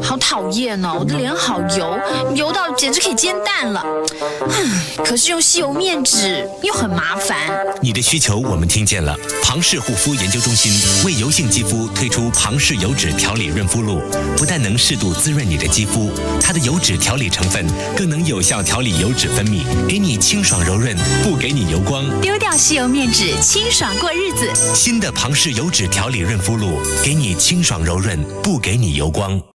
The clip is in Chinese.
好讨厌哦！我的脸好油，油到简直可以煎蛋了。可是用吸油面纸又很麻烦。 你的需求我们听见了。庞氏护肤研究中心为油性肌肤推出庞氏油脂调理润肤露，不但能适度滋润你的肌肤，它的油脂调理成分更能有效调理油脂分泌，给你清爽柔润，不给你油光。 丢掉吸油面纸，清爽过日子。 新的庞氏油脂调理润肤露，给你清爽柔润，不给你油光。